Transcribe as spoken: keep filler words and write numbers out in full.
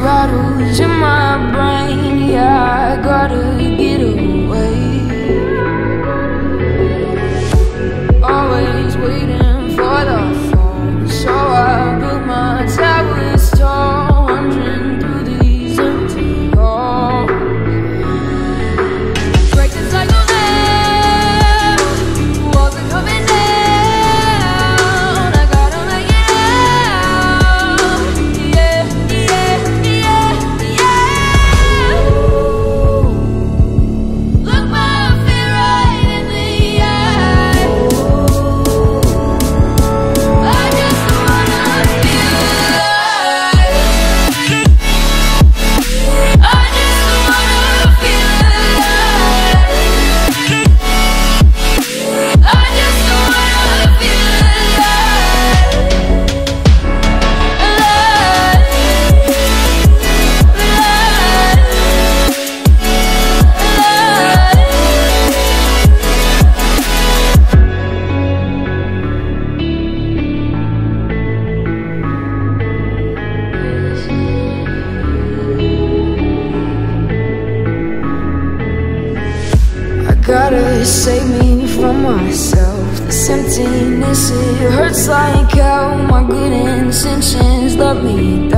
rattles in my brain. Yeah, I gotta get away. Always waiting for the phone, so I built my towers tall, wandering through these empty halls. Break the cycle now, walls are coming down. I gotta make it out. Yeah, yeah, yeah, yeah. Look my fear right in the eye. I just wanna feel alive. I just wanna feel alive. I just wanna feel I gotta save me from myself. This emptiness, it hurts like hell. My good intentions let me down.